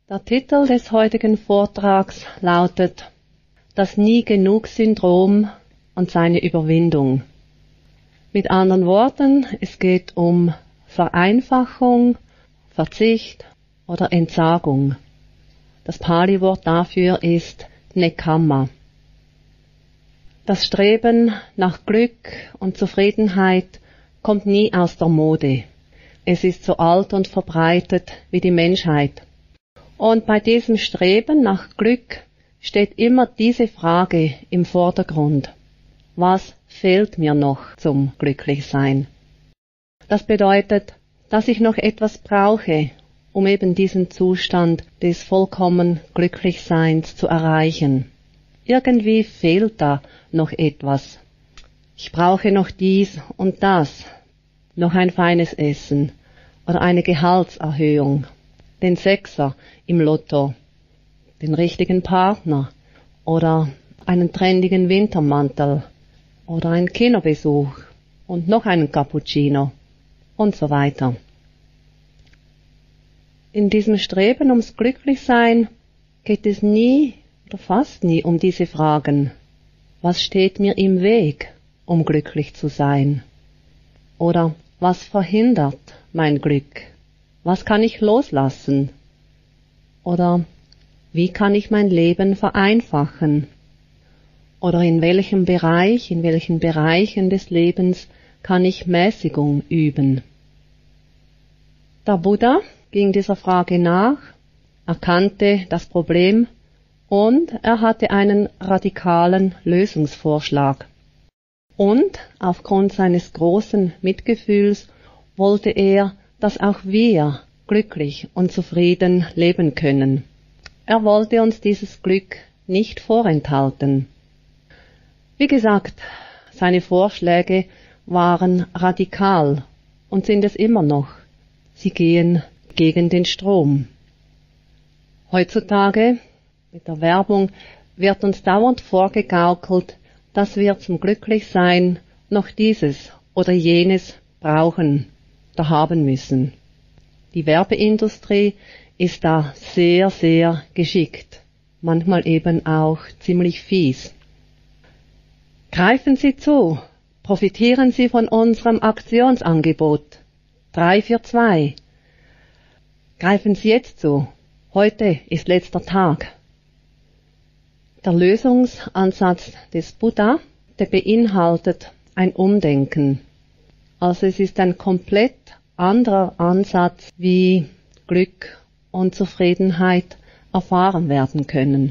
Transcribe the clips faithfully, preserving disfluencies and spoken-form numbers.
Der Titel des heutigen Vortrags lautet Das Nie-Genug-Syndrom und seine Überwindung. Mit anderen Worten, es geht um Vereinfachung, Verzicht oder Entsagung. Das Pali-Wort dafür ist Nekkhamma. Das Streben nach Glück und Zufriedenheit kommt nie aus der Mode. Es ist so alt und verbreitet wie die Menschheit. Und bei diesem Streben nach Glück steht immer diese Frage im Vordergrund. Was fehlt mir noch zum Glücklichsein? Das bedeutet, dass ich noch etwas brauche, um eben diesen Zustand des vollkommen Glücklichseins zu erreichen. Irgendwie fehlt da noch etwas. Ich brauche noch dies und das, noch ein feines Essen oder eine Gehaltserhöhung, den Sechser im Lotto, den richtigen Partner oder einen trendigen Wintermantel oder einen Kinobesuch und noch einen Cappuccino und so weiter. In diesem Streben ums Glücklichsein geht es nie oder fast nie um diese Fragen. Was steht mir im Weg, um glücklich zu sein? Oder was verhindert mein Glück? Was kann ich loslassen? Oder wie kann ich mein Leben vereinfachen? Oder in welchem Bereich, in welchen Bereichen des Lebens kann ich Mäßigung üben? Der Buddha ging dieser Frage nach, erkannte das Problem und er hatte einen radikalen Lösungsvorschlag. Und aufgrund seines großen Mitgefühls wollte er, dass auch wir glücklich und zufrieden leben können. Er wollte uns dieses Glück nicht vorenthalten. Wie gesagt, seine Vorschläge waren radikal und sind es immer noch. Sie gehen gegen den Strom. Heutzutage, mit der Werbung, wird uns dauernd vorgegaukelt, dass wir zum Glücklichsein noch dieses oder jenes brauchen oder haben müssen. Die Werbeindustrie ist da sehr, sehr geschickt, manchmal eben auch ziemlich fies. Greifen Sie zu, profitieren Sie von unserem Aktionsangebot drei für zwei. Greifen Sie jetzt zu, heute ist letzter Tag. Der Lösungsansatz des Buddha, der beinhaltet ein Umdenken. Also es ist ein komplett anderer Ansatz, wie Glück und Zufriedenheit erfahren werden können.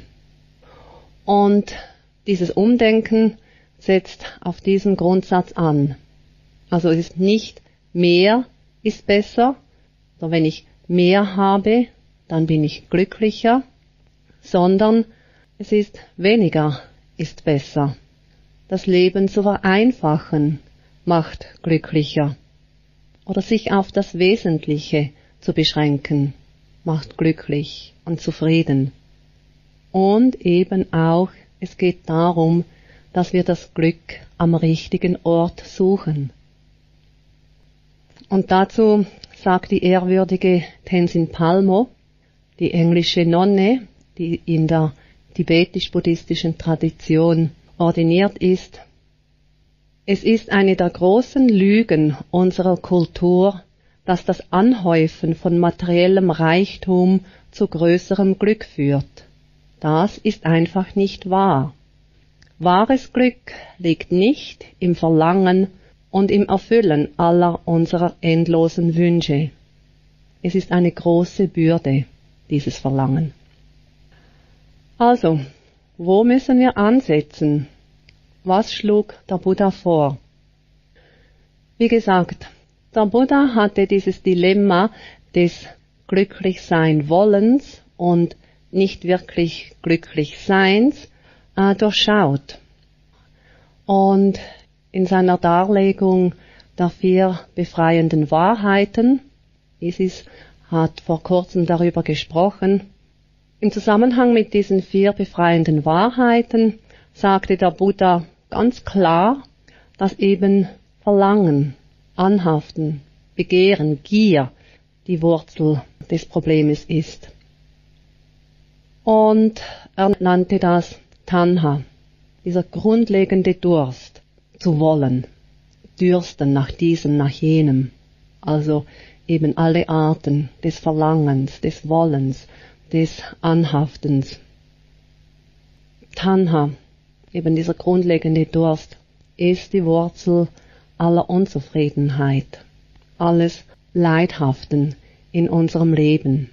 Und dieses Umdenken setzt auf diesen Grundsatz an. Also es ist nicht mehr ist besser, oder wenn ich mehr habe, dann bin ich glücklicher, sondern es ist weniger ist besser. Das Leben zu vereinfachen macht glücklicher. Oder sich auf das Wesentliche zu beschränken, macht glücklich und zufrieden. Und eben auch, es geht darum, dass wir das Glück am richtigen Ort suchen. Und dazu sagt die ehrwürdige Tenzin Palmo, die englische Nonne, die in der tibetisch-buddhistischen Tradition ordiniert ist: Es ist eine der großen Lügen unserer Kultur, dass das Anhäufen von materiellem Reichtum zu größerem Glück führt. Das ist einfach nicht wahr. Wahres Glück liegt nicht im Verlangen und im Erfüllen aller unserer endlosen Wünsche. Es ist eine große Bürde, dieses Verlangen. Also, wo müssen wir ansetzen? Was schlug der Buddha vor? Wie gesagt, der Buddha hatte dieses Dilemma des Glücklichsein-Wollens und nicht wirklich Glücklichseins äh, durchschaut. Und in seiner Darlegung der vier befreienden Wahrheiten, Isis hat vor kurzem darüber gesprochen, im Zusammenhang mit diesen vier befreienden Wahrheiten sagte der Buddha ganz klar, dass eben Verlangen, Anhaften, Begehren, Gier die Wurzel des Problems ist. Und er nannte das Tanha, dieser grundlegende Durst, zu wollen, dürsten nach diesem, nach jenem, also eben alle Arten des Verlangens, des Wollens, des Anhaftens. Tanha, eben dieser grundlegende Durst, ist die Wurzel aller Unzufriedenheit, alles Leidhaften in unserem Leben.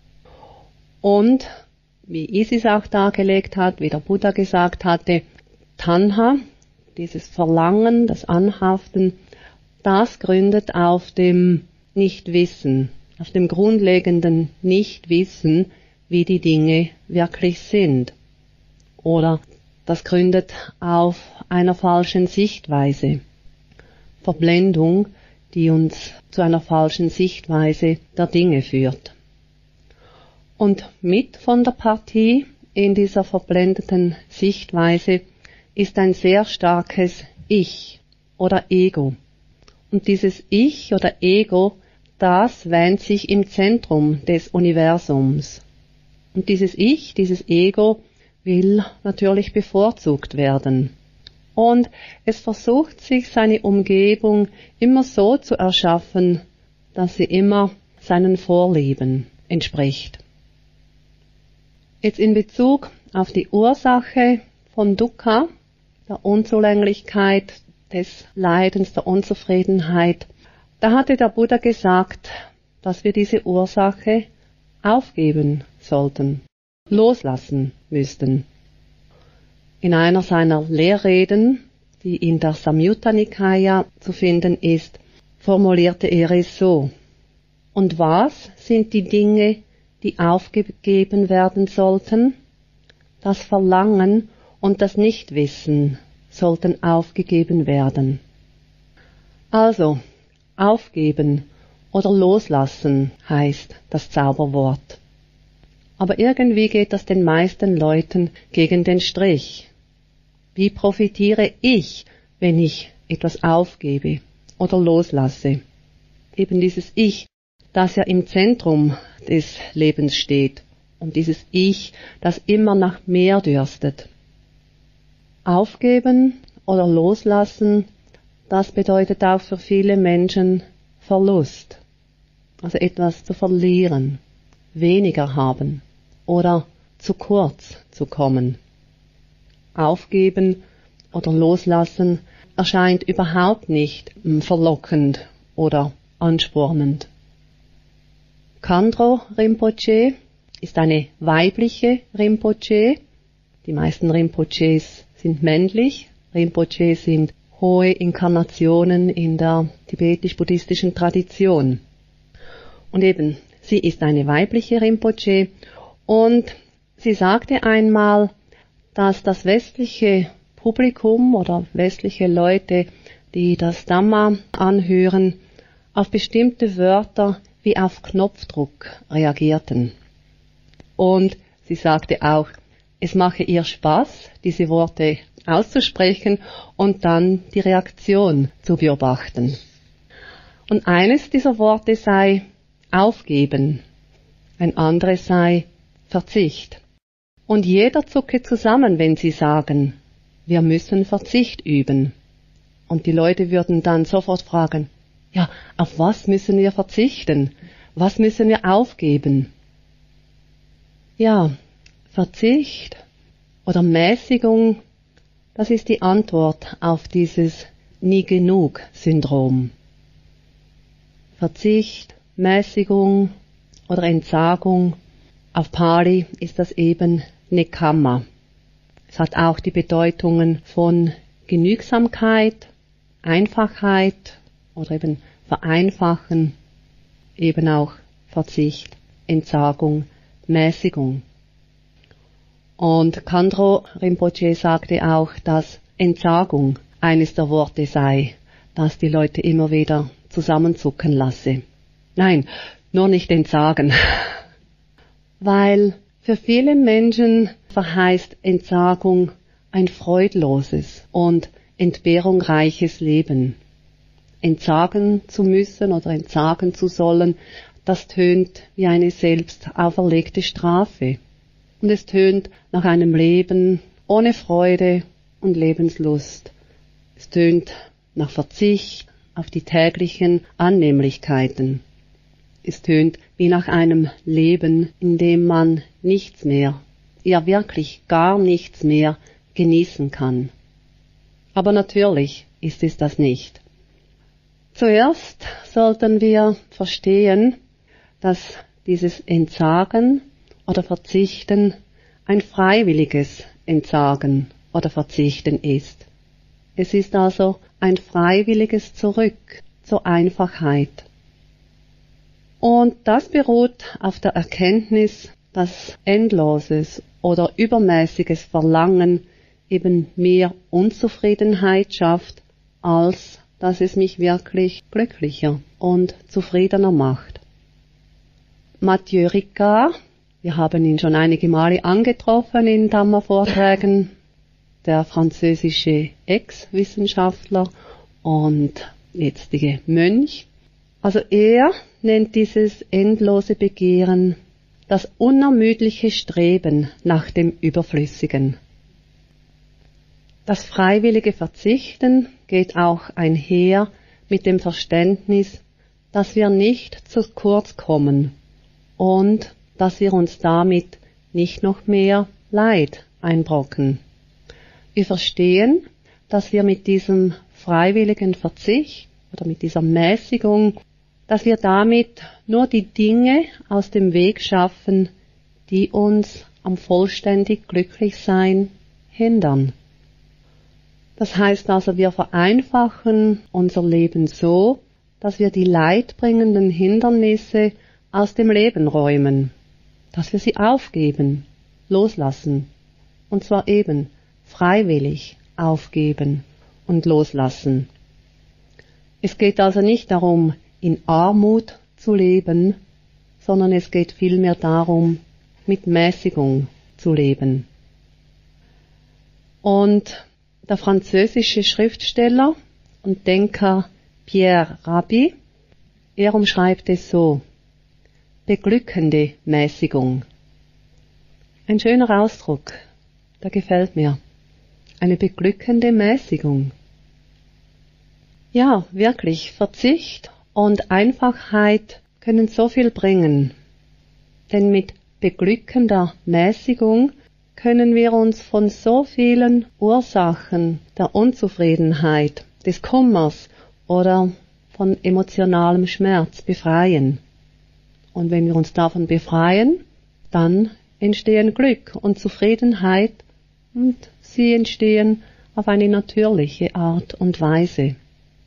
Und, wie Isis auch dargelegt hat, wie der Buddha gesagt hatte, Tanha, dieses Verlangen, das Anhaften, das gründet auf dem Nichtwissen, auf dem grundlegenden Nichtwissen, wie die Dinge wirklich sind. Oder das gründet auf einer falschen Sichtweise. Verblendung, die uns zu einer falschen Sichtweise der Dinge führt. Und mit von der Partie in dieser verblendeten Sichtweise ist ein sehr starkes Ich oder Ego. Und dieses Ich oder Ego, das wähnt sich im Zentrum des Universums. Und dieses Ich, dieses Ego, will natürlich bevorzugt werden. Und es versucht sich seine Umgebung immer so zu erschaffen, dass sie immer seinen Vorlieben entspricht. Jetzt in Bezug auf die Ursache von Dukkha, der Unzulänglichkeit, des Leidens, der Unzufriedenheit, da hatte der Buddha gesagt, dass wir diese Ursache aufgeben sollten, loslassen müssten. In einer seiner Lehrreden, die in der Samyutta Nikaya zu finden ist, formulierte er es so: Und was sind die Dinge, die aufgegeben werden sollten? Das Verlangen und das Nichtwissen sollten aufgegeben werden. Also, aufgeben oder loslassen heißt das Zauberwort. Aber irgendwie geht das den meisten Leuten gegen den Strich. Wie profitiere ich, wenn ich etwas aufgebe oder loslasse? Eben dieses Ich, das ja im Zentrum des Lebens steht, und dieses Ich, das immer nach mehr dürstet. Aufgeben oder loslassen, das bedeutet auch für viele Menschen Verlust, also etwas zu verlieren, weniger haben oder zu kurz zu kommen. Aufgeben oder loslassen erscheint überhaupt nicht verlockend oder anspornend. Khandro Rinpoche ist eine weibliche Rinpoche. Die meisten Rinpoches sind männlich. Rinpoche sind hohe Inkarnationen in der tibetisch-buddhistischen Tradition. Und eben, sie ist eine weibliche Rinpoche und sie sagte einmal, dass das westliche Publikum oder westliche Leute, die das Dhamma anhören, auf bestimmte Wörter wie auf Knopfdruck reagierten. Und sie sagte auch, es mache ihr Spaß, diese Worte auszusprechen und dann die Reaktion zu beobachten. Und eines dieser Worte sei aufgeben, ein anderes sei Verzicht. Und jeder zucke zusammen, wenn sie sagen, wir müssen Verzicht üben. Und die Leute würden dann sofort fragen, ja, auf was müssen wir verzichten? Was müssen wir aufgeben? Ja, Verzicht oder Mäßigung, das ist die Antwort auf dieses Nie-Genug-Syndrom. Verzicht, Mäßigung oder Entsagung, auf Pali ist das eben Nekamma. Es hat auch die Bedeutungen von Genügsamkeit, Einfachheit oder eben Vereinfachen, eben auch Verzicht, Entsagung, Mäßigung. Und Khandro Rinpoche sagte auch, dass Entsagung eines der Worte sei, das die Leute immer wieder zusammenzucken lasse. Nein, nur nicht entsagen. Weil für viele Menschen verheißt Entsagung ein freudloses und entbehrungsreiches Leben. Entsagen zu müssen oder entsagen zu sollen, das tönt wie eine selbst auferlegte Strafe. und es tönt nach einem Leben ohne Freude und Lebenslust. Es tönt nach Verzicht auf die täglichen Annehmlichkeiten. Es tönt wie nach einem Leben, in dem man nichts mehr, ja wirklich gar nichts mehr genießen kann. Aber natürlich ist es das nicht. Zuerst sollten wir verstehen, dass dieses Entsagen oder Verzichten ein freiwilliges Entsagen oder Verzichten ist. Es ist also ein freiwilliges Zurück zur Einfachheit. Und das beruht auf der Erkenntnis, dass endloses oder übermäßiges Verlangen eben mehr Unzufriedenheit schafft, als dass es mich wirklich glücklicher und zufriedener macht. Mathieu Ricard, wir haben ihn schon einige Male angetroffen in Dhamma-Vorträgen, der französische Ex-Wissenschaftler und jetzige Mönch. Also er nennt dieses endlose Begehren das unermüdliche Streben nach dem Überflüssigen. Das freiwillige Verzichten geht auch einher mit dem Verständnis, dass wir nicht zu kurz kommen und dass wir uns damit nicht noch mehr Leid einbrocken. Wir verstehen, dass wir mit diesem freiwilligen Verzicht oder mit dieser Mäßigung, dass wir damit nur die Dinge aus dem Weg schaffen, die uns am vollständig Glücklichsein hindern. Das heißt also, wir vereinfachen unser Leben so, dass wir die leidbringenden Hindernisse aus dem Leben räumen, dass wir sie aufgeben, loslassen, und zwar eben freiwillig aufgeben und loslassen. Es geht also nicht darum, in Armut zu leben, sondern es geht vielmehr darum, mit Mäßigung zu leben. Und der französische Schriftsteller und Denker Pierre Rabhi, er umschreibt es so: beglückende Mäßigung. Ein schöner Ausdruck, der gefällt mir. Eine beglückende Mäßigung. Ja, wirklich, Verzicht und Einfachheit können so viel bringen, denn mit beglückender Mäßigung können wir uns von so vielen Ursachen der Unzufriedenheit, des Kummers oder von emotionalem Schmerz befreien. Und wenn wir uns davon befreien, dann entstehen Glück und Zufriedenheit und sie entstehen auf eine natürliche Art und Weise.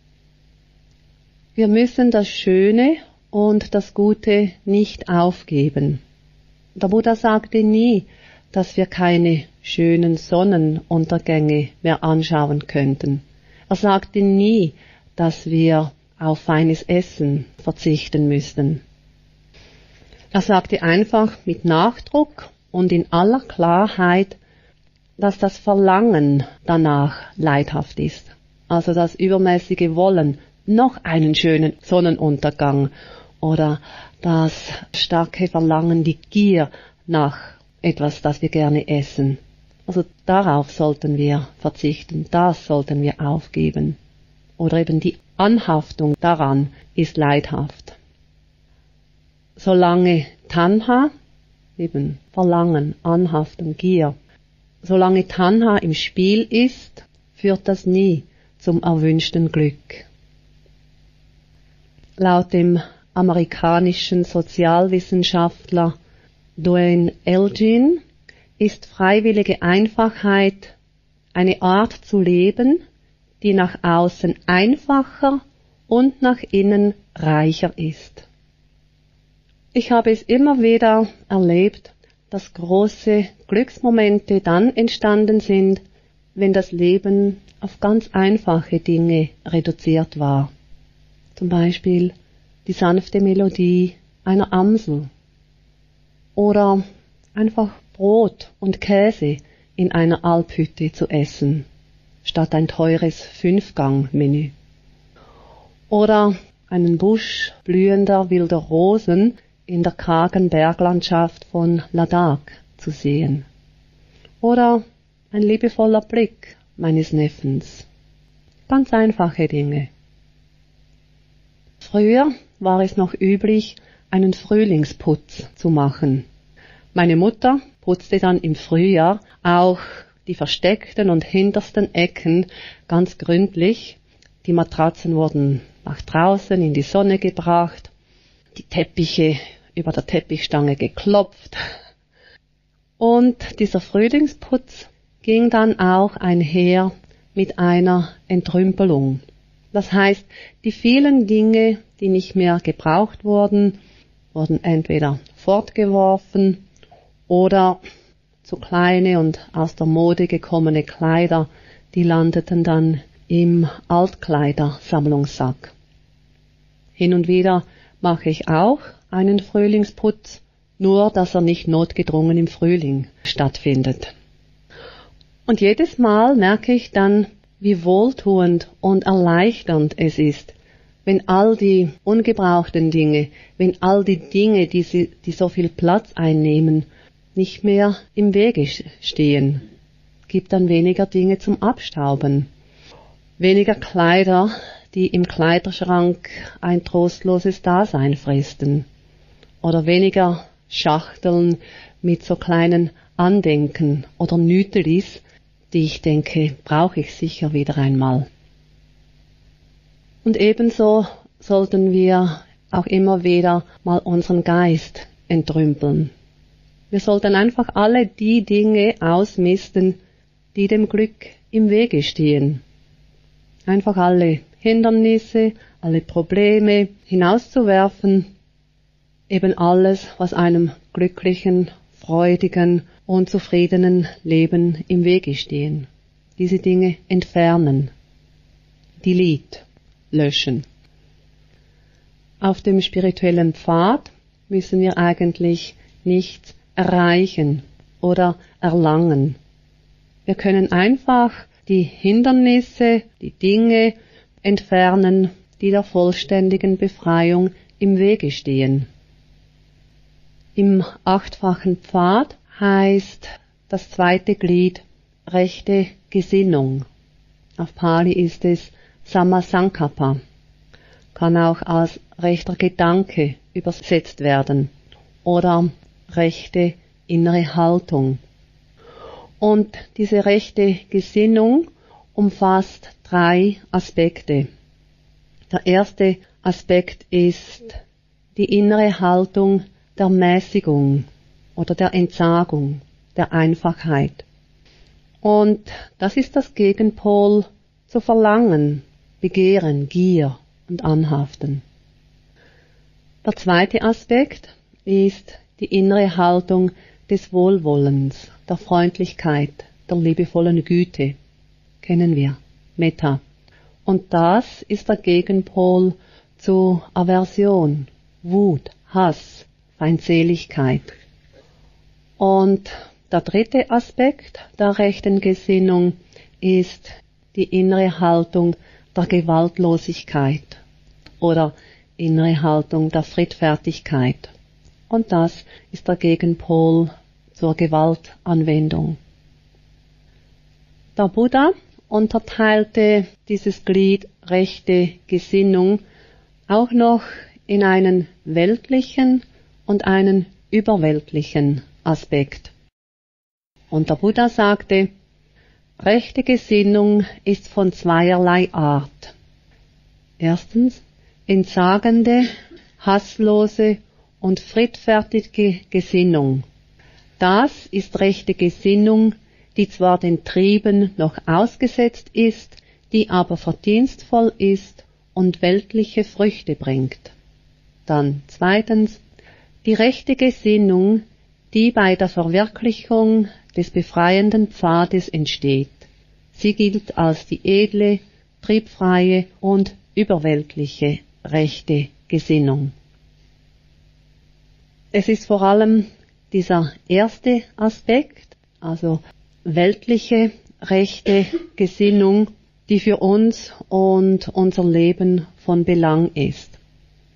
Wir müssen das Schöne und das Gute nicht aufgeben. Der Buddha sagte nie, dass wir keine schönen Sonnenuntergänge mehr anschauen könnten. Er sagte nie, dass wir auf feines Essen verzichten müssten. Er sagte einfach mit Nachdruck und in aller Klarheit, dass das Verlangen danach leidhaft ist. Also das übermäßige Wollen, noch einen schönen Sonnenuntergang oder das starke Verlangen, die Gier nach etwas, das wir gerne essen. Also darauf sollten wir verzichten, das sollten wir aufgeben. Oder eben die Anhaftung daran ist leidhaft. Solange Tanha, eben Verlangen, Anhaftung, Gier, solange Tanha im Spiel ist, führt das nie zum erwünschten Glück. Laut dem amerikanischen Sozialwissenschaftler Duane Elgin ist freiwillige Einfachheit eine Art zu leben, die nach außen einfacher und nach innen reicher ist. Ich habe es immer wieder erlebt, dass große Glücksmomente dann entstanden sind, wenn das Leben auf ganz einfache Dinge reduziert war. Zum Beispiel die sanfte Melodie einer Amsel oder einfach Brot und Käse in einer Alphütte zu essen, statt ein teures Fünfgang-Menü. Oder einen Busch blühender wilder Rosen in der kargen Berglandschaft von Ladakh zu zu sehen. Oder ein liebevoller Blick meines Neffens. Ganz einfache Dinge. Früher war es noch üblich, einen Frühlingsputz zu machen. Meine Mutter putzte dann im Frühjahr auch die versteckten und hintersten Ecken ganz gründlich. Die Matratzen wurden nach draußen in die Sonne gebracht, die Teppiche über der Teppichstange geklopft. Und dieser Frühlingsputz ging dann auch einher mit einer Entrümpelung. Das heißt, die vielen Dinge, die nicht mehr gebraucht wurden, wurden entweder fortgeworfen oder zu kleine und aus der Mode gekommene Kleider, die landeten dann im Altkleidersammlungssack. Hin und wieder mache ich auch einen Frühlingsputz, nur dass er nicht notgedrungen im Frühling stattfindet. Und jedes Mal merke ich dann, wie wohltuend und erleichternd es ist, wenn all die ungebrauchten Dinge, wenn all die Dinge, die, sie, die so viel Platz einnehmen, nicht mehr im Wege stehen. Gibt dann weniger Dinge zum Abstauben, weniger Kleider, die im Kleiderschrank ein trostloses Dasein fristen, oder weniger Schachteln mit so kleinen Andenken oder Nütelis, die ich denke, brauche ich sicher wieder einmal. Und ebenso sollten wir auch immer wieder mal unseren Geist entrümpeln. Wir sollten einfach alle die Dinge ausmisten, die dem Glück im Wege stehen. Einfach alle Hindernisse, alle Probleme hinauszuwerfen, eben alles, was einem glücklichen, freudigen und zufriedenen Leben im Wege stehen. Diese Dinge entfernen, delete, löschen. Auf dem spirituellen Pfad müssen wir eigentlich nichts erreichen oder erlangen. Wir können einfach die Hindernisse, die Dinge entfernen, die der vollständigen Befreiung im Wege stehen. Im achtfachen Pfad heißt das zweite Glied rechte Gesinnung. Auf Pali ist es Sammasankappa, kann auch als rechter Gedanke übersetzt werden oder rechte innere Haltung. Und diese rechte Gesinnung umfasst drei Aspekte. Der erste Aspekt ist die innere Haltung der Mäßigung oder der Entsagung, der Einfachheit. Und das ist das Gegenpol zu Verlangen, Begehren, Gier und Anhaften. Der zweite Aspekt ist die innere Haltung des Wohlwollens, der Freundlichkeit, der liebevollen Güte. Kennen wir, Metta. Und das ist der Gegenpol zu Aversion, Wut, Hass, Feindseligkeit. Und der dritte Aspekt der rechten Gesinnung ist die innere Haltung der Gewaltlosigkeit oder innere Haltung der Friedfertigkeit. Und das ist der Gegenpol zur Gewaltanwendung. Der Buddha unterteilte dieses Glied rechte Gesinnung auch noch in einen weltlichen und einen überweltlichen Aspekt. Und der Buddha sagte, rechte Gesinnung ist von zweierlei Art. Erstens, entsagende, hasslose und friedfertige Gesinnung. Das ist rechte Gesinnung, die zwar den Trieben noch ausgesetzt ist, die aber verdienstvoll ist und weltliche Früchte bringt. Dann zweitens, die rechte Gesinnung, die bei der Verwirklichung des befreienden Pfades entsteht. Sie gilt als die edle, triebfreie und überweltliche rechte Gesinnung. Es ist vor allem dieser erste Aspekt, also weltliche rechte Gesinnung, die für uns und unser Leben von Belang ist.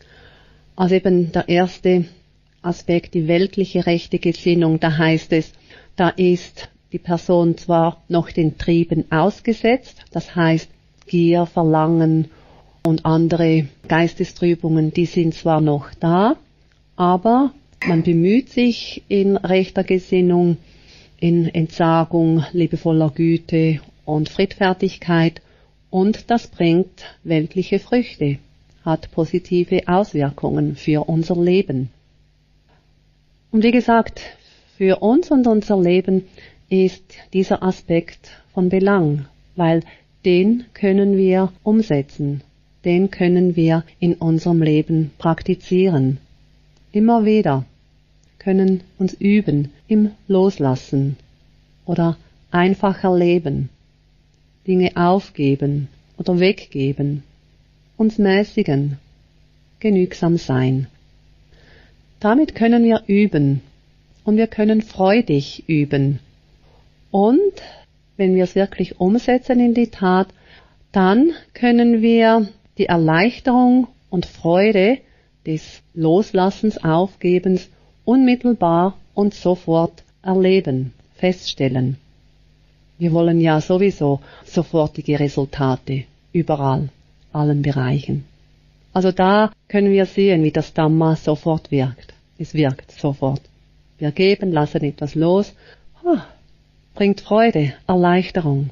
Also eben der erste Aspekt, die weltliche rechte Gesinnung, da heißt es, da ist die Person zwar noch den Trieben ausgesetzt, das heißt Gier, Verlangen und andere Geistestrübungen, die sind zwar noch da, aber man bemüht sich in rechter Gesinnung, in Entsagung, liebevoller Güte und Friedfertigkeit, und das bringt weltliche Früchte, hat positive Auswirkungen für unser Leben. Und wie gesagt, für uns und unser Leben ist dieser Aspekt von Belang, weil den können wir umsetzen, den können wir in unserem Leben praktizieren. Immer wieder können uns üben im Loslassen oder einfacher leben, Dinge aufgeben oder weggeben, uns mäßigen, genügsam sein. Damit können wir üben und wir können freudig üben. Und wenn wir es wirklich umsetzen in die Tat, dann können wir die Erleichterung und Freude des Loslassens, Aufgebens unmittelbar und sofort erleben, feststellen. Wir wollen ja sowieso sofortige Resultate, überall, allen Bereichen. Also da können wir sehen, wie das Dhamma sofort wirkt. Es wirkt sofort. Wir geben, lassen etwas los, oh, bringt Freude, Erleichterung.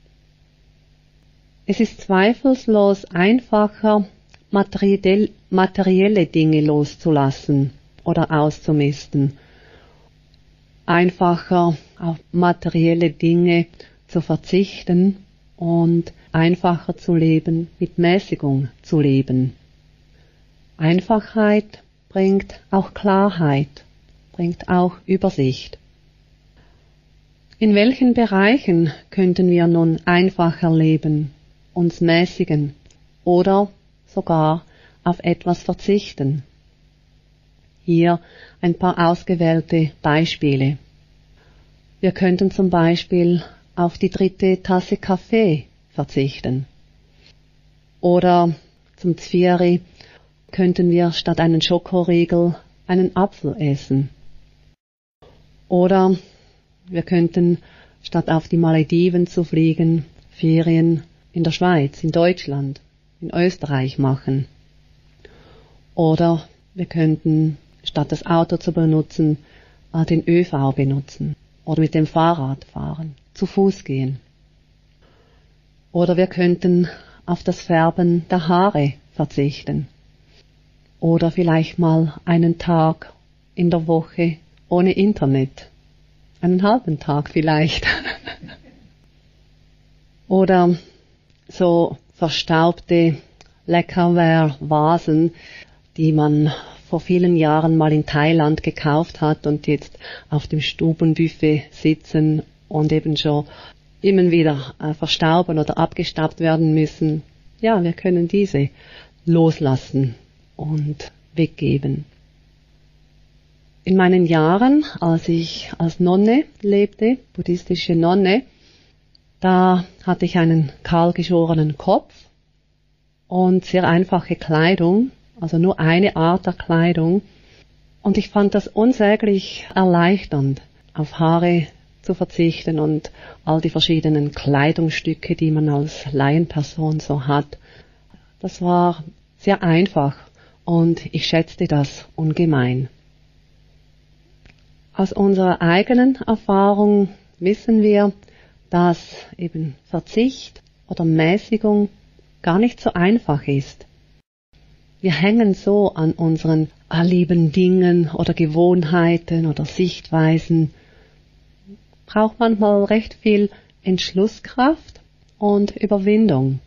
Es ist zweifellos einfacher, materiell, materielle Dinge loszulassen oder auszumisten. Einfacher auf materielle Dinge zu verzichten und einfacher zu leben, mit Mäßigung zu leben. Einfachheit bringt auch Klarheit, bringt auch Übersicht. In welchen Bereichen könnten wir nun einfacher leben, uns mäßigen oder sogar auf etwas verzichten? Hier ein paar ausgewählte Beispiele. Wir könnten zum Beispiel auf die dritte Tasse Kaffee verzichten. Oder zum Zvieri könnten wir statt einen Schokoriegel einen Apfel essen. Oder wir könnten statt auf die Malediven zu fliegen, Ferien in der Schweiz, in Deutschland, in Österreich machen. Oder wir könnten statt das Auto zu benutzen, den ÖV benutzen oder mit dem Fahrrad fahren, zu Fuß gehen. Oder wir könnten auf das Färben der Haare verzichten. Oder vielleicht mal einen Tag in der Woche ohne Internet. Einen halben Tag vielleicht. Oder so verstaubte Leckerware-Vasen, die man vor vielen Jahren mal in Thailand gekauft hat und jetzt auf dem Stubenbuffet sitzen und eben schon immer wieder äh, verstauben oder abgestaubt werden müssen. Ja, wir können diese loslassen und weggeben. In meinen Jahren, als ich als Nonne lebte, buddhistische Nonne, da hatte ich einen kahlgeschorenen Kopf und sehr einfache Kleidung, also nur eine Art der Kleidung. Und ich fand das unsäglich erleichternd, auf Haare zu verzichten und all die verschiedenen Kleidungsstücke, die man als Laienperson so hat. Das war sehr einfach und ich schätzte das ungemein. Aus unserer eigenen Erfahrung wissen wir, dass eben Verzicht oder Mäßigung gar nicht so einfach ist. Wir hängen so an unseren lieben Dingen oder Gewohnheiten oder Sichtweisen. Braucht manchmal recht viel Entschlusskraft und Überwindung.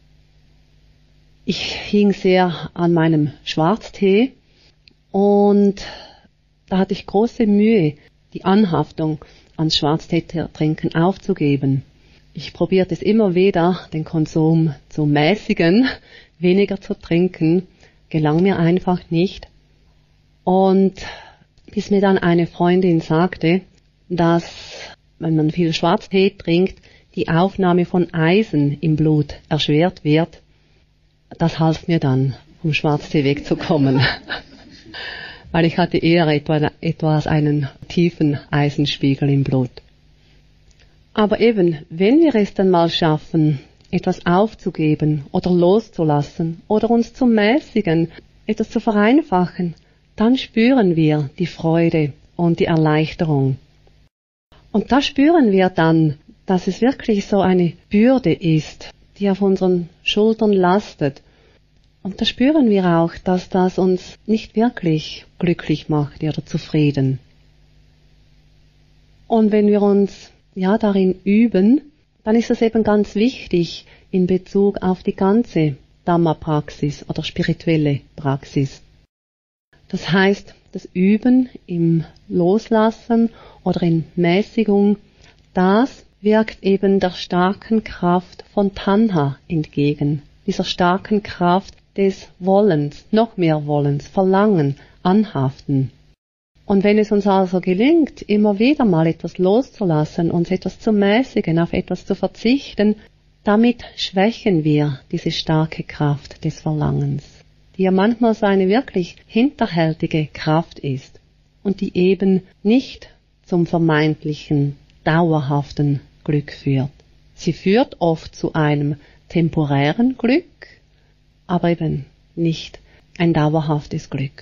Ich hing sehr an meinem Schwarztee und da hatte ich große Mühe, die Anhaftung ans Schwarztee-Trinken aufzugeben. Ich probierte es immer wieder, den Konsum zu mäßigen, weniger zu trinken, gelang mir einfach nicht. Und bis mir dann eine Freundin sagte, dass, wenn man viel Schwarztee trinkt, die Aufnahme von Eisen im Blut erschwert wird, das half mir dann, vom Schwarztee wegzukommen. Weil ich hatte eher etwa, etwas einen tiefen Eisenspiegel im Blut. Aber eben, wenn wir es dann mal schaffen, etwas aufzugeben oder loszulassen oder uns zu mäßigen, etwas zu vereinfachen, dann spüren wir die Freude und die Erleichterung. Und da spüren wir dann, dass es wirklich so eine Bürde ist, die auf unseren Schultern lastet. Und da spüren wir auch, dass das uns nicht wirklich glücklich macht oder zufrieden. Und wenn wir uns ja darin üben, dann ist es eben ganz wichtig in Bezug auf die ganze Dhamma-Praxis oder spirituelle Praxis. Das heißt, das Üben im Loslassen oder in Mäßigung, das wirkt eben der starken Kraft von Tanha entgegen, dieser starken Kraft des Wollens, noch mehr Wollens, Verlangen, Anhaften. Und wenn es uns also gelingt, immer wieder mal etwas loszulassen, uns etwas zu mäßigen, auf etwas zu verzichten, damit schwächen wir diese starke Kraft des Verlangens, die ja manchmal so eine wirklich hinterhältige Kraft ist und die eben nicht zum vermeintlichen, dauerhaften Glück führt. Sie führt oft zu einem temporären Glück, aber eben nicht ein dauerhaftes Glück.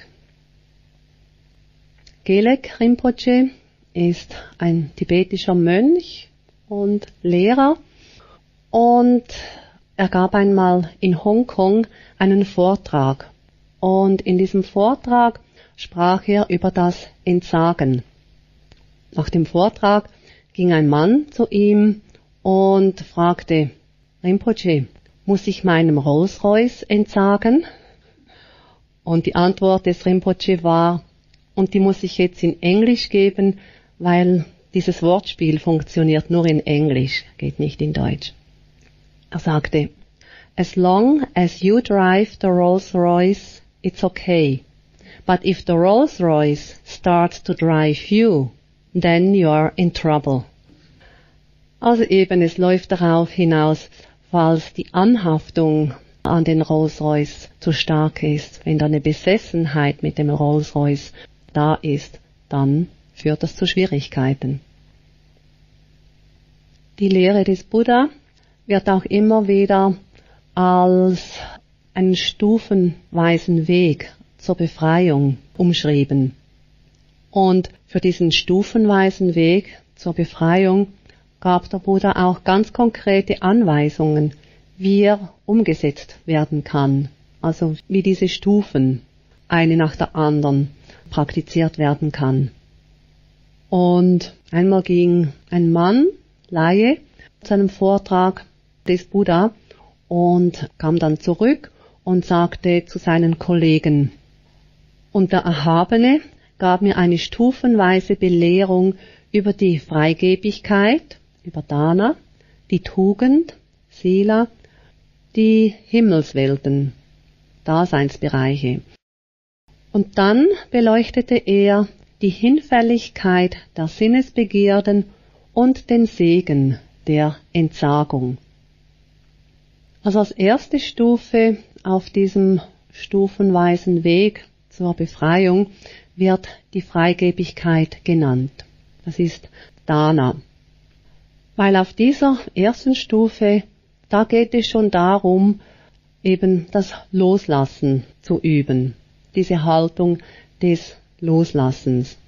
Gelek Rinpoche ist ein tibetischer Mönch und Lehrer und er gab einmal in Hongkong einen Vortrag und in diesem Vortrag sprach er über das Entsagen. Nach dem Vortrag ging ein Mann zu ihm und fragte, Rinpoche, muss ich meinem Rolls-Royce entsagen? Und die Antwort des Rinpoche war, und die muss ich jetzt in Englisch geben, weil dieses Wortspiel funktioniert nur in Englisch, geht nicht in Deutsch. Er sagte, as long as you drive the Rolls-Royce, it's okay. But if the Rolls-Royce starts to drive you, then you are in trouble. Also eben, es läuft darauf hinaus, falls die Anhaftung an den Rolls-Royce zu stark ist, wenn da eine Besessenheit mit dem Rolls-Royce da ist, dann führt das zu Schwierigkeiten. Die Lehre des Buddha wird auch immer wieder als einen stufenweisen Weg zur Befreiung umschrieben. Und für diesen stufenweisen Weg zur Befreiung gab der Buddha auch ganz konkrete Anweisungen, wie er umgesetzt werden kann. Also wie diese Stufen, eine nach der anderen, praktiziert werden kann. Und einmal ging ein Mann, Laie, zu einem Vortrag des Buddha und kam dann zurück und sagte zu seinen Kollegen, und der Erhabene gab mir eine stufenweise Belehrung über die Freigebigkeit, über Dana, die Tugend, Sila, die Himmelswelten, Daseinsbereiche. Und dann beleuchtete er die Hinfälligkeit der Sinnesbegierden und den Segen der Entsagung. Also als erste Stufe auf diesem stufenweisen Weg zur Befreiung wird die Freigebigkeit genannt. Das ist Dana. Weil auf dieser ersten Stufe, da geht es schon darum, eben das Loslassen zu üben. Diese Haltung des Loslassens.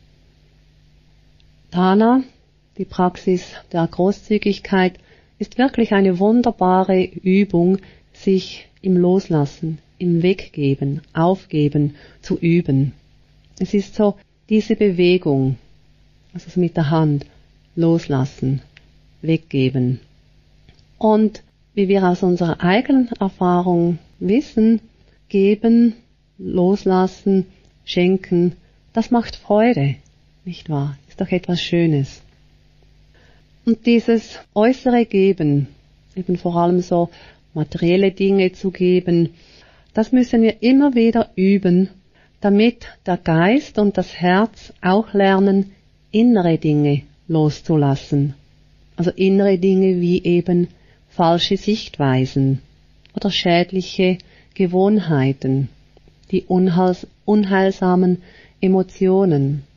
Dana, die Praxis der Großzügigkeit, ist wirklich eine wunderbare Übung, sich im Loslassen, im Weggeben, Aufgeben zu üben. Es ist so diese Bewegung, also mit der Hand, loslassen, weggeben. Und wie wir aus unserer eigenen Erfahrung wissen, geben, loslassen, schenken, das macht Freude, nicht wahr? Ist doch etwas Schönes. Und dieses äußere Geben, eben vor allem so materielle Dinge zu geben, das müssen wir immer wieder üben, damit der Geist und das Herz auch lernen, innere Dinge loszulassen. Also innere Dinge wie eben falsche Sichtweisen oder schädliche Gewohnheiten, die unheils- unheilsamen Emotionen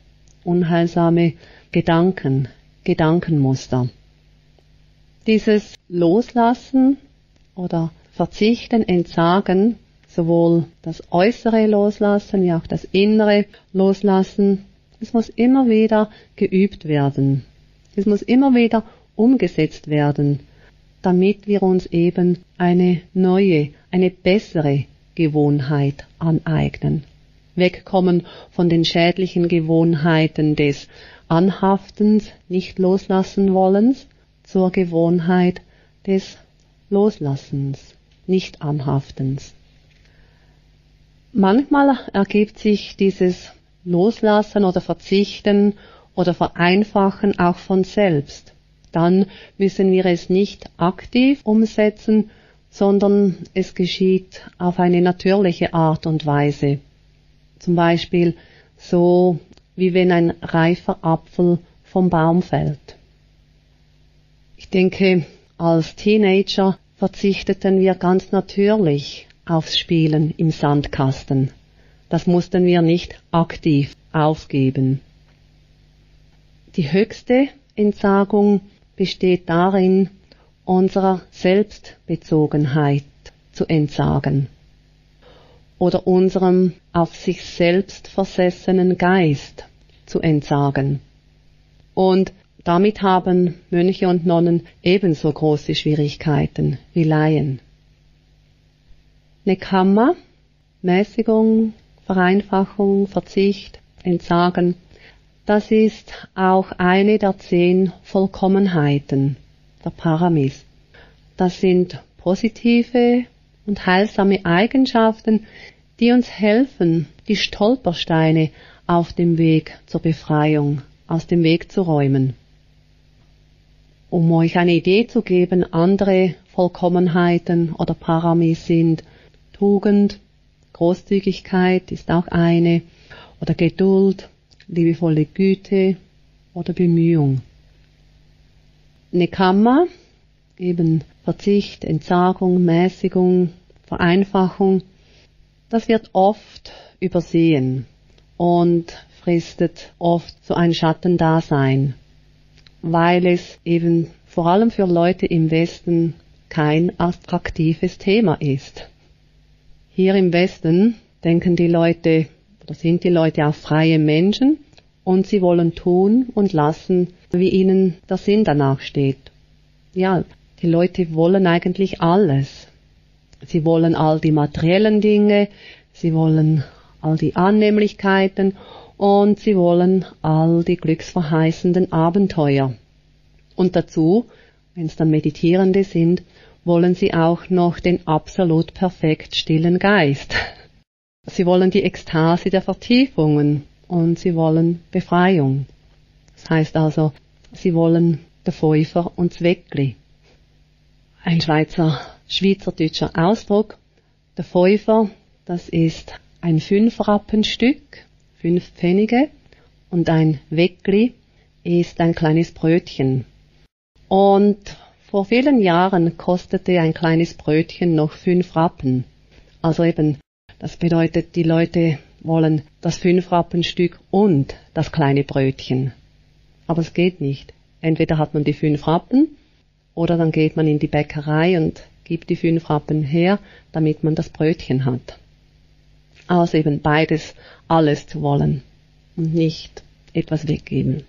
unheilsame Gedanken, Gedankenmuster. Dieses Loslassen oder Verzichten, Entsagen, sowohl das äußere Loslassen wie auch das innere Loslassen, es muss immer wieder geübt werden. Es muss immer wieder umgesetzt werden, damit wir uns eben eine neue, eine bessere Gewohnheit aneignen. Wegkommen von den schädlichen Gewohnheiten des Anhaftens, nicht loslassen wollens, zur Gewohnheit des Loslassens, nicht Anhaftens. Manchmal ergibt sich dieses Loslassen oder Verzichten oder Vereinfachen auch von selbst. Dann müssen wir es nicht aktiv umsetzen, sondern es geschieht auf eine natürliche Art und Weise. Zum Beispiel so, wie wenn ein reifer Apfel vom Baum fällt. Ich denke, als Teenager verzichteten wir ganz natürlich aufs Spielen im Sandkasten. Das mussten wir nicht aktiv aufgeben. Die höchste Entsagung besteht darin, unserer Selbstbezogenheit zu entsagen oder unserem auf sich selbst versessenen Geist zu entsagen. Und damit haben Mönche und Nonnen ebenso große Schwierigkeiten wie Laien. Nekama, Mäßigung, Vereinfachung, Verzicht, Entsagen, das ist auch eine der zehn Vollkommenheiten der Paramis. Das sind positive und heilsame Eigenschaften, die uns helfen, die Stolpersteine auf dem Weg zur Befreiung aus dem Weg zu räumen. Um euch eine Idee zu geben, andere Vollkommenheiten oder Paramis sind Tugend, Großzügigkeit ist auch eine, oder Geduld, liebevolle Güte oder Bemühung. Nekama, eben Verzicht, Entsagung, Mäßigung, Vereinfachung, das wird oft übersehen und fristet oft so ein Schattendasein, weil es eben vor allem für Leute im Westen kein attraktives Thema ist. Hier im Westen denken die Leute, oder sind die Leute auch freie Menschen und sie wollen tun und lassen, wie ihnen der Sinn danach steht. Ja, die Leute wollen eigentlich alles. Sie wollen all die materiellen Dinge, sie wollen all die Annehmlichkeiten und sie wollen all die glücksverheißenden Abenteuer. Und dazu, wenn es dann Meditierende sind, wollen sie auch noch den absolut perfekt stillen Geist. Sie wollen die Ekstase der Vertiefungen und sie wollen Befreiung. Das heißt also, sie wollen der Fäufer und Zweckli. Ein Schweizer, schweizerdeutscher Ausdruck. Der Fäufer, das ist ein Fünfrappenstück, fünf Pfennige, und ein Weckli ist ein kleines Brötchen. Und vor vielen Jahren kostete ein kleines Brötchen noch fünf Rappen. Also eben, das bedeutet, die Leute wollen das Fünfrappenstück und das kleine Brötchen. Aber es geht nicht. Entweder hat man die fünf Rappen oder dann geht man in die Bäckerei und gibt die fünf Rappen her, damit man das Brötchen hat. Also eben beides, alles zu wollen und nicht etwas weggeben.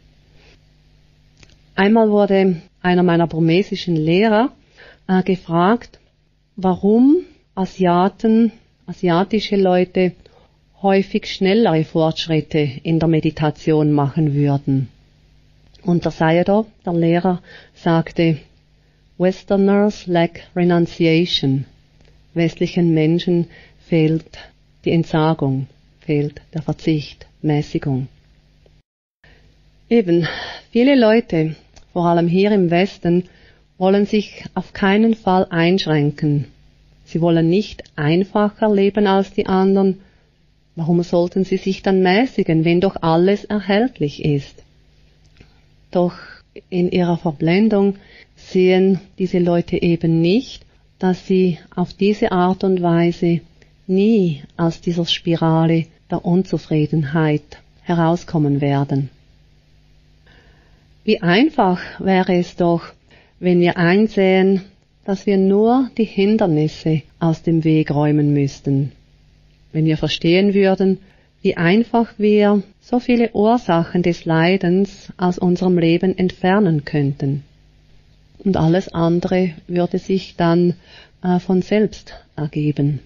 Einmal wurde einer meiner burmesischen Lehrer äh, gefragt, warum Asiaten, asiatische Leute häufig schnellere Fortschritte in der Meditation machen würden. Und der Sayadaw, der Lehrer, sagte, Westerners lack renunciation. Westlichen Menschen fehlt die Entsagung, fehlt der Verzicht, Mäßigung. Eben, viele Leute, vor allem hier im Westen, wollen sich auf keinen Fall einschränken. Sie wollen nicht einfacher leben als die anderen. Warum sollten sie sich dann mäßigen, wenn doch alles erhältlich ist? Doch in ihrer Verblendung sehen diese Leute eben nicht, dass sie auf diese Art und Weise nie aus dieser Spirale der Unzufriedenheit herauskommen werden. Wie einfach wäre es doch, wenn wir einsehen, dass wir nur die Hindernisse aus dem Weg räumen müssten. Wenn wir verstehen würden, wie einfach wir so viele Ursachen des Leidens aus unserem Leben entfernen könnten. Und alles andere würde sich dann äh, von selbst ergeben.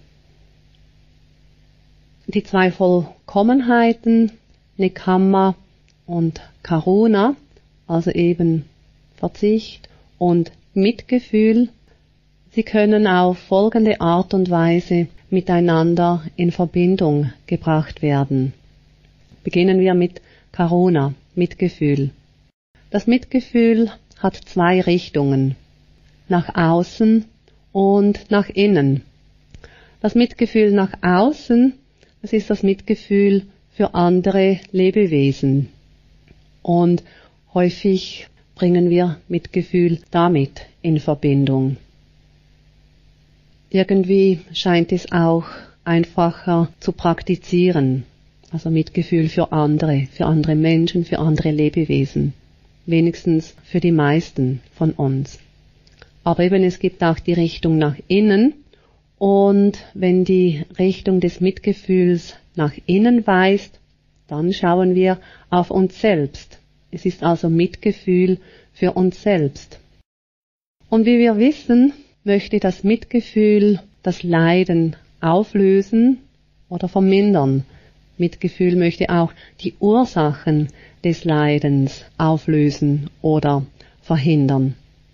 Die zwei Vollkommenheiten, Nekamma und Karuna, also eben Verzicht und Mitgefühl, sie können auf folgende Art und Weise miteinander in Verbindung gebracht werden. Beginnen wir mit Karuna, Mitgefühl. Das Mitgefühl hat zwei Richtungen, nach außen und nach innen. Das Mitgefühl nach außen, das ist das Mitgefühl für andere Lebewesen. Und häufig bringen wir Mitgefühl damit in Verbindung. Irgendwie scheint es auch einfacher zu praktizieren, also Mitgefühl für andere, für andere Menschen, für andere Lebewesen, wenigstens für die meisten von uns. Aber eben es gibt auch die Richtung nach innen, und wenn die Richtung des Mitgefühls nach innen weist, dann schauen wir auf uns selbst. Es ist also Mitgefühl für uns selbst. Und wie wir wissen, möchte das Mitgefühl das Leiden auflösen oder vermindern. Mitgefühl möchte auch die Ursachen des Leidens auflösen oder verhindern.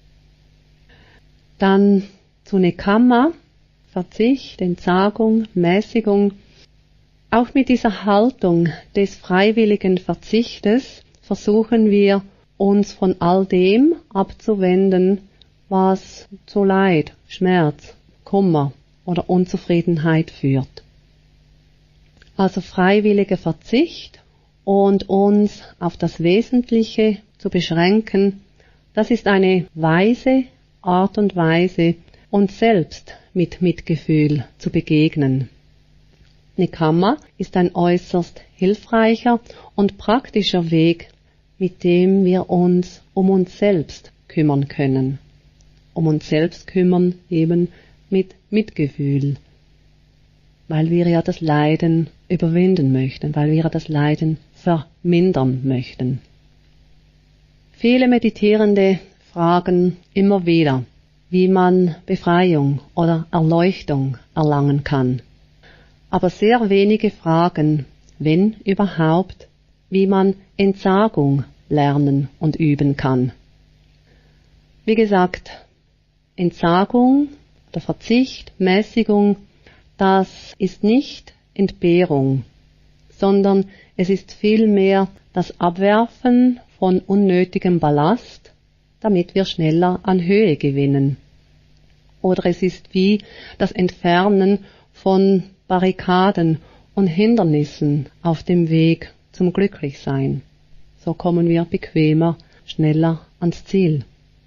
Dann zu Nekamma, Verzicht, Entsagung, Mäßigung. Auch mit dieser Haltung des freiwilligen Verzichtes versuchen wir, uns von all dem abzuwenden, was zu Leid, Schmerz, Kummer oder Unzufriedenheit führt. Also freiwilliger Verzicht und uns auf das Wesentliche zu beschränken, das ist eine weise Art und Weise, uns selbst mit Mitgefühl zu begegnen. Nekamma ist ein äußerst hilfreicher und praktischer Weg, mit dem wir uns um uns selbst kümmern können. Um uns selbst kümmern eben mit Mitgefühl, weil wir ja das Leiden überwinden möchten, weil wir das Leiden vermindern möchten. Viele Meditierende fragen immer wieder, wie man Befreiung oder Erleuchtung erlangen kann. Aber sehr wenige fragen, wenn überhaupt, wie man Entsagung lernen und üben kann. Wie gesagt, Entsagung oder Verzicht, Mäßigung, das ist nicht Entbehrung, sondern es ist vielmehr das Abwerfen von unnötigem Ballast, damit wir schneller an Höhe gewinnen. Oder es ist wie das Entfernen von Barrikaden und Hindernissen auf dem Weg zum Glücklichsein. So kommen wir bequemer, schneller ans Ziel.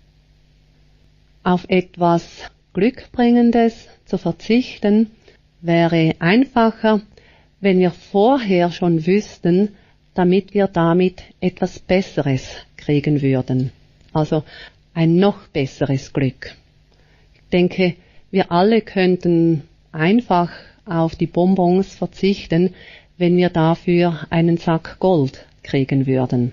Auf etwas Glückbringendes zu verzichten, wäre einfacher, wenn wir vorher schon wüssten, damit wir damit etwas Besseres kriegen würden. Also ein noch besseres Glück. Ich denke, wir alle könnten einfach auf die Bonbons verzichten, wenn wir dafür einen Sack Gold kriegen würden.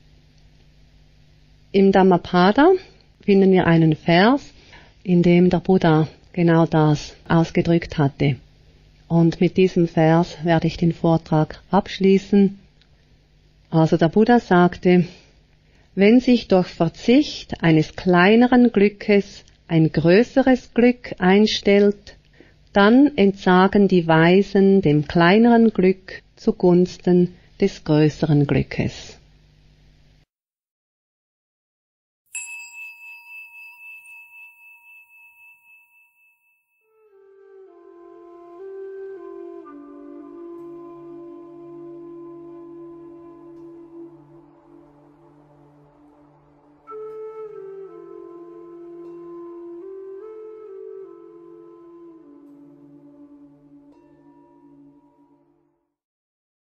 Im Dhammapada finden wir einen Vers, in dem der Buddha genau das ausgedrückt hatte. Und mit diesem Vers werde ich den Vortrag abschließen. Also der Buddha sagte, wenn sich durch Verzicht eines kleineren Glückes ein größeres Glück einstellt, dann entsagen die Weisen dem kleineren Glück zugunsten des größeren Glückes.